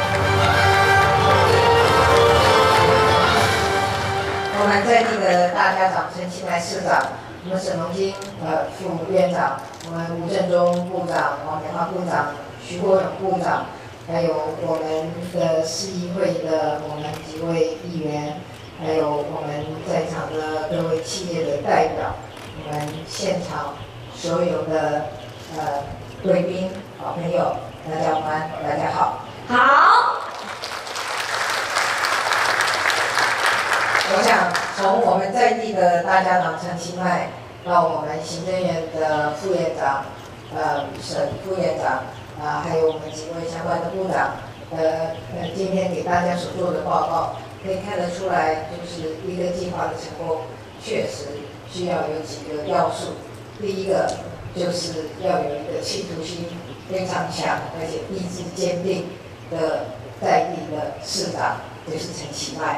我们在地的大家长陈其迈市长。我们沈荣金副院长，我们吴振中部长、王美花部长、徐国勇部长，还有我们的市议会的我们几位议员，还有我们在场的各位企业的代表，我们现场所有的贵宾、好朋友，大家晚安，大家好。 好。 我想从我们在地的大家长陈其迈，到我们行政院的副院长，沈副院长，还有我们几位相关的部长，今天给大家所做的报告，可以看得出来，就是一个计划的成功，确实需要有几个要素。第一个就是要有一个企图心非常强，而且意志坚定的在地的市长，就是陈其迈。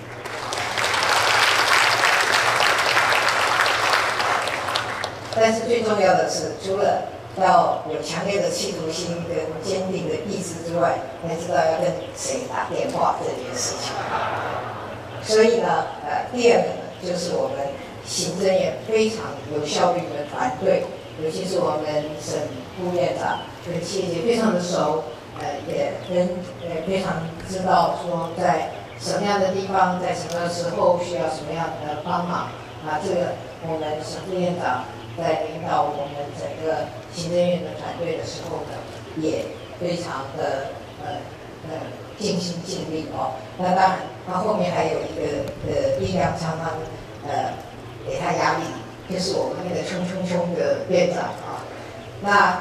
但是最重要的是，除了要有强烈的企图心跟坚定的意志之外，还知道要跟谁打电话这件事情。所以呢，第二个呢，就是我们行政院非常有效率的团队，尤其是我们沈副院长跟企业界非常的熟，也非常知道说在什么样的地方，在什么时候需要什么样的帮忙这个我们沈副院长在领导我们整个行政院的团队的时候呢，也非常的尽心尽力那当然，他后面还有一个力量常常给他压力，就是我们那个冲的院长那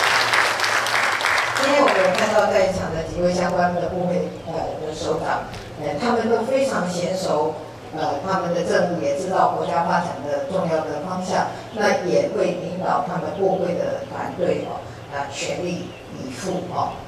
今天我们有看到在场的几位相关的部会的首长， 他们都非常娴熟，他们的政务也知道国家发展的重要的方向，那也会领导他们部会的团队全力以赴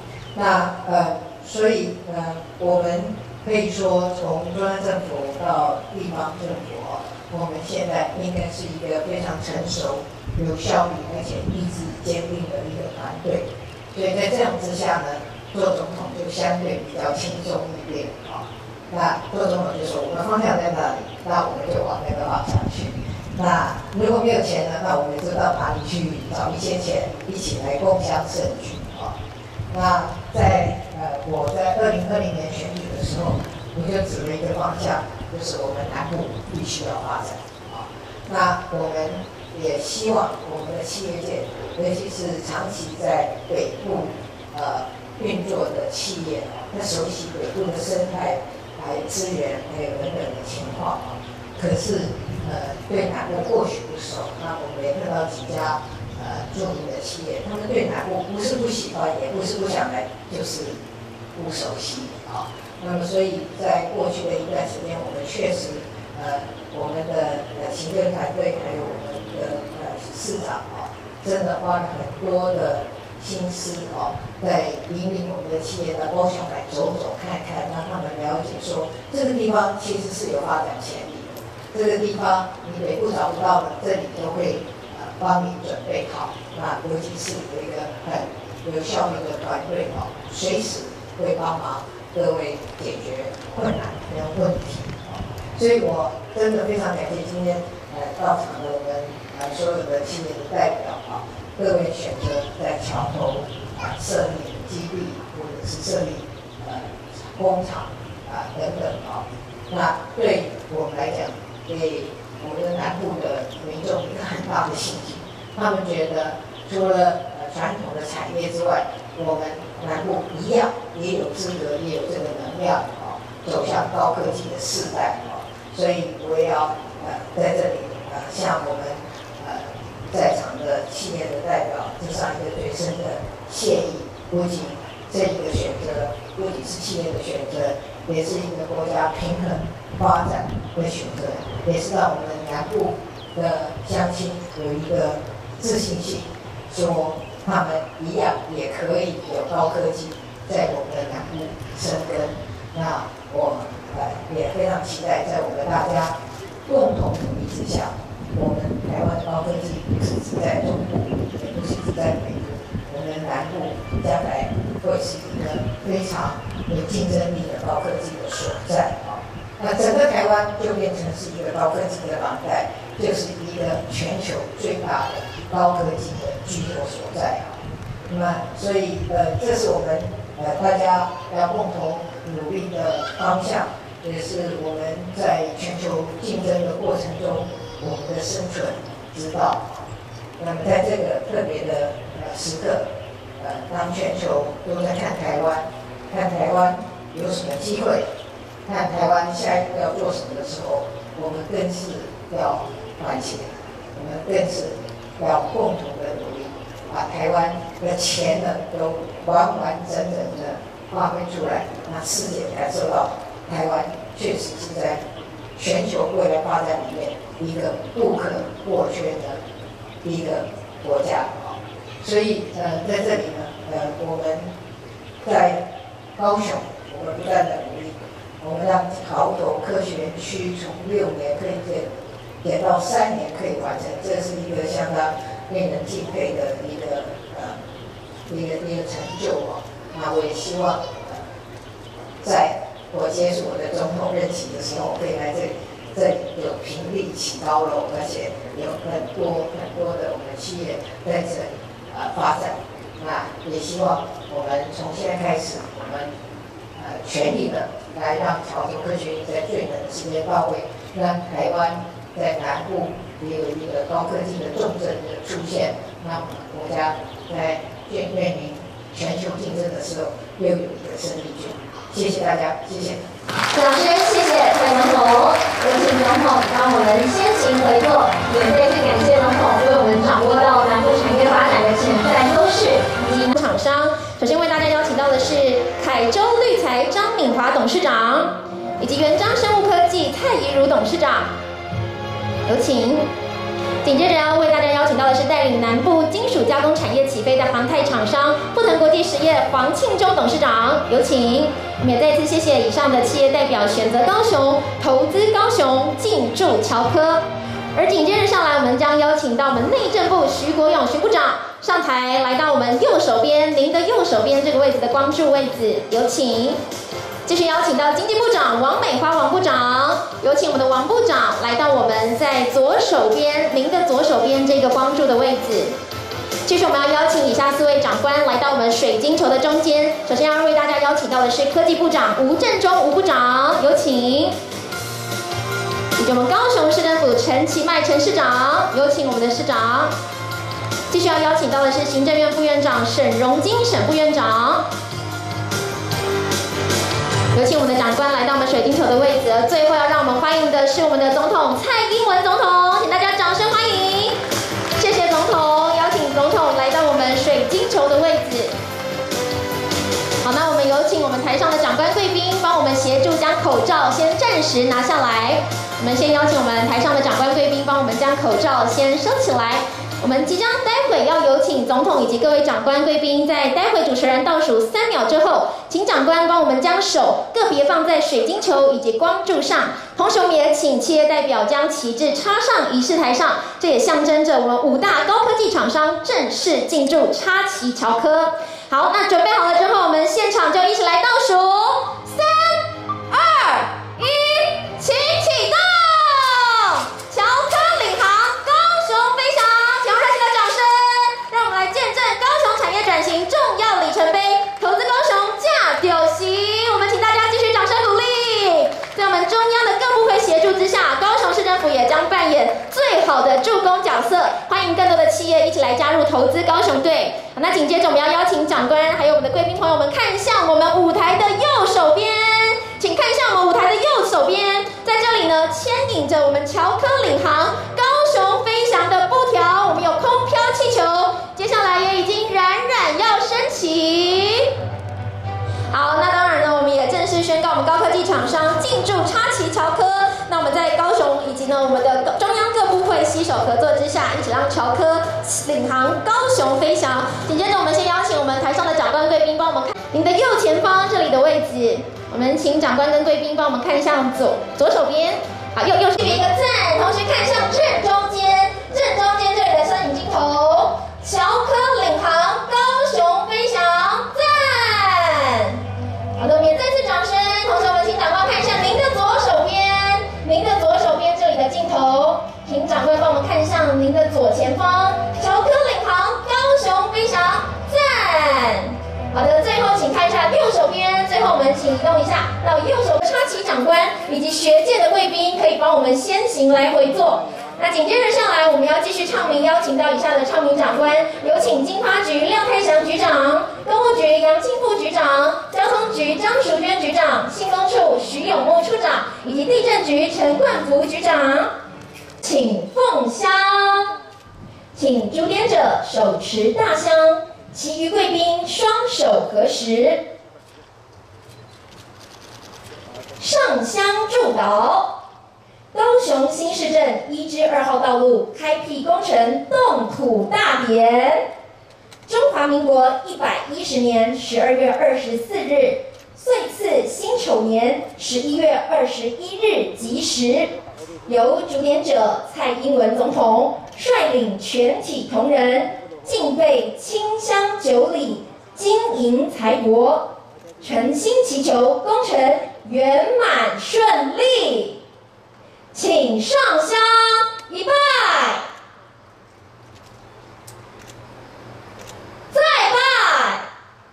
所以我们可以说从中央政府到地方政府我们现在应该是一个非常成熟、有效率而且意志坚定的一个团队。所以在这样之下呢，做总统就相对比较轻松一点那做总统就说我们方向在哪里，那我们就往那个方向去。那如果没有钱呢，那我们就到哪里去找一些钱，一起来共襄盛举那我在2020年选举的时候，我就指了一个方向，就是我们南部必须要发展那我们也希望我们的企业界，尤其是长期在北部运作的企业，它熟悉北部的生态、还有资源，还有等等的情况可是对南部或许不熟。那我们也看到几家著名的企业，他们对南部不是不喜欢，也不是不想来，就是不熟悉那么，所以在过去的一段时间，我们确实我们的行政团队还有我们的市长真的花了很多的心思在引领我们的企业到高雄来走走看看，让他们了解说这个地方其实是有发展潜力的，这个地方你北部找不到的，这里都会帮你准备好。那尤其是有一个很有效率的团队随时会帮忙各位解决困难跟问题所以我真的非常感谢今天到场的我们所有的企业的代表各位选择在桥头设立基地或者是设立工厂等等那对我们来讲，给我们的南部的民众一个很大的信心。他们觉得除了传统的产业之外，我们南部一样也有资格，也有这个能量走向高科技的世代所以我也要在这里向我们在场的企业的代表致上一个最深的谢意。不仅这一个选择，不仅是企业的选择，也是一个国家平衡发展的选择，也是让我们南部的乡亲有一个自信心，说他们一样也可以有高科技在我们的南部生根。那我也非常期待，在我们大家共同努力之下，我们台湾的高科技不是只在中部，也不是只在北部，我们的南部将来会是一个非常有竞争力的高科技的所在那整个台湾就变成是一个高科技的廊带，就是一个全球最大的高科技的居所所在那么，所以这是我们大家要共同努力的方向，也是我们在全球竞争的过程中我们的生存之道。那么在这个特别的时刻，当全球都在看台湾，看台湾有什么机会，看台湾下一步要做什么的时候，我们更是要团结，我们更是要共同的努力，把台湾的潜能都完完整整的发挥出来，让世界感受到台湾确实是在全球未来发展里面一个不可或缺的一个国家所以在这里呢我们在高雄，我们不断的努力，我们让桥头科学园区从6年可以减到3年可以完成，这是一个相当令人敬佩的一个成就那我也希望在我结束我的总统任期的时候，可以来这里有平地起高楼，而且有很多的我们企业在这里发展。那也希望我们从现在开始，我们全力的来让桥头科学园在最短的时间到位，让台湾在南部也有一个高科技的重镇的出现，让我们国家在面临全球竞争的时候又有一个胜利军。谢谢大家，谢谢。 掌声谢谢蔡总统，有请总统帮我们先行回座，也再次感谢总统为我们掌握到南部产业发展的潜在优势以及厂商。首先为大家邀请到的是凯州绿材张敏华董事长， 蔡宜如董事长，有请。紧接着要为大家邀请到的是带领南部金属加工产业起飞的航太厂商富腾国际实业黄庆洲董事长，有请。我们也再次谢谢以上的企业代表选择高雄、投资高雄、进驻侨科。而紧接着上来，我们将邀请到我们内政部徐国勇徐部长上台，来到我们右手边，您的右手边这个位置的光柱位置，有请。继续邀请到经济部长王美花王部长，有请我们的王部长来到我们在左手边，您的左手边这个光柱的位置。继续我们要邀请以下4位长官来到我们水晶球的中间。首先要为大家邀请到的是科技部长吴振中吴部长，有请。以及我们高雄市政府陈其迈陈市长，有请我们的市长。继续要邀请到的是行政院副院长沈荣金沈副院长。有请我们的长官来到我们水晶球的位置，最后要让我们欢迎的是我们的总统蔡英文总统，请大家掌声欢迎。谢谢总统，邀请总统来到我们水晶球的位置。好，那我们有请我们台上的长官贵宾帮我们协助将口罩先暂时拿下来。我们先邀请我们台上的长官贵宾帮我们将口罩先收起来。我们即将待会要有请总统以及各位长官贵宾，在待会主持人倒数3秒之后，请长官帮我们将手个别放在水晶球以及光柱上，同时我们也请企业代表将旗帜插上仪式台上，这也象征着我们5大高科技厂商正式进驻插旗侨科。好，那准备好了之后，我们现场就一起来倒数3、2、1，请启动！侨科领航，高雄飞翔！请用热情的掌声，让我们来见证高雄产业转型重要里程碑，投资高雄价丢席。我们请大家继续掌声鼓励。在我们中央的各部会协助之下，高雄市政府也将扮演最好的助攻角色，欢迎更多的企业一起来加入投资高雄队。那紧接着我们要邀请长官还有我们的贵宾朋友们看向我们舞台的右手边，请看向我们舞台的右手边，在这里呢牵引着我们侨科领航高雄飞翔的布条，我们有空飘气球，接下来也已经冉冉要升起。好，那当然呢，我们也正式宣告我们高科技厂商进驻插旗侨科。那我们在高雄以及呢我们的中央各部会携手合作之下，一起让侨科领航高雄飞翔。紧接着，我们先邀请我们台上的长官贵宾帮我们看您的右前方这里的位置。我们请长官跟贵宾帮我们看向左手边，好，右手边一个赞，同时看向正中间这里的摄影镜头，侨科领航高雄飞翔，赞！好的，我们也再次掌声，同时我们请长官看向您的左手边这里的镜头，请长官帮我们看向您的左前方，侨科领航高雄飞翔，赞！好的，最后请看一下右手边，最后我们请移动一下到右手的插旗长官以及学界的贵宾，可以帮我们先行来回座。那紧接着上来，我们要继续唱名，邀请到以下的唱名长官，有请经发局廖泰祥局长、公务局杨清副局长、交通局张淑娟局长、信公处徐永木处长以及地政局陈冠福局长，请奉香，请主典者手持大香。其余贵宾双手合十，上香祝祷。高雄新市镇1至2号道路开辟工程动土大典。中华民国110年12月24日，岁次辛丑年11月21日吉时，由主典者蔡英文总统率领全体同仁。敬备清香9礼，金银财帛，诚心祈求工程圆满顺利。请上香一拜，再拜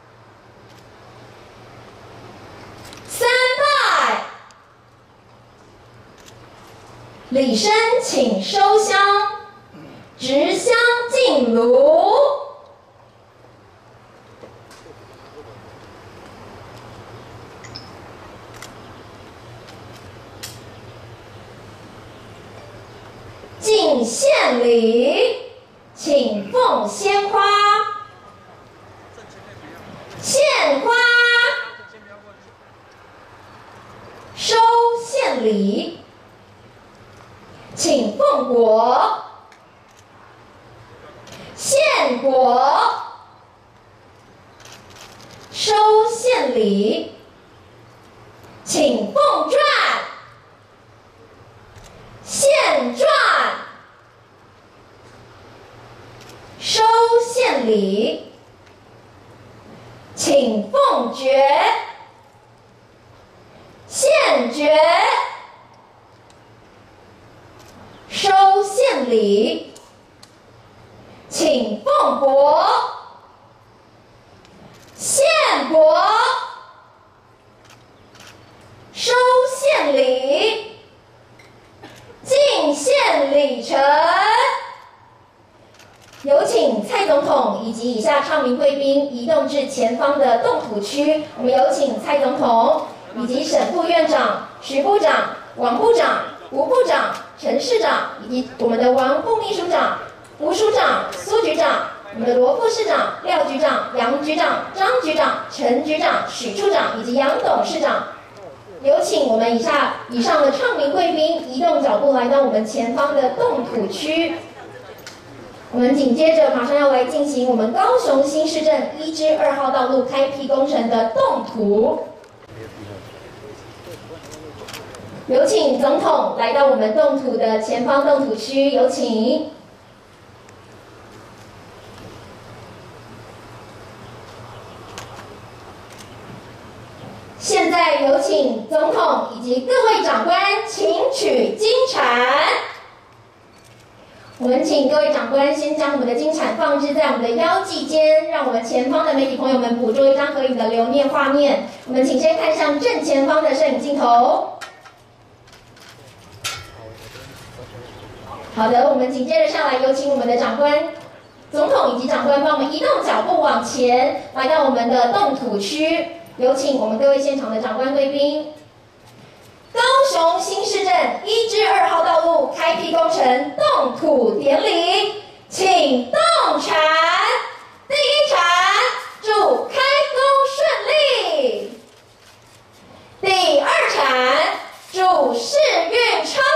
，3拜。礼生请收香。执香进炉，敬献礼，请奉鲜花，献花，收献礼， 请奉国，献国，收献礼，请奉传，献传，收献礼，请奉爵，献爵，收献礼，请奉帛，献帛，收献礼，进献礼成。有请蔡总统以及以下唱名贵宾移动至前方的动土区。我们有请蔡总统以及沈副院长、徐部长、王部长、吴部长、陈市长以及我们的王副秘书长、吴署长、苏局长、我们的罗副市长、廖局长、杨局长、张局长、陈局长、许处长以及杨董事长。有请我们以上的唱名贵宾移动脚步来到我们前方的动土区。我们紧接着马上要来进行我们高雄新市镇1至2号道路开辟工程的动土。有请总统来到我们动土的前方动土区，有请。现在有请总统以及各位长官请取金铲。我们请各位长官先将我们的金铲放置在我们的腰际间，让我们前方的媒体朋友们捕捉一张合影的留念画面。我们请先看向正前方的摄影镜头。好的，我们紧接着上来有请我们的长官、总统以及长官帮我们移动脚步往前，来到我们的动土区。有请我们各位现场的长官贵宾。高雄新市镇1至2号道路开辟工程动土典礼，请动铲。第一铲，祝开工顺利；第二铲，祝世运昌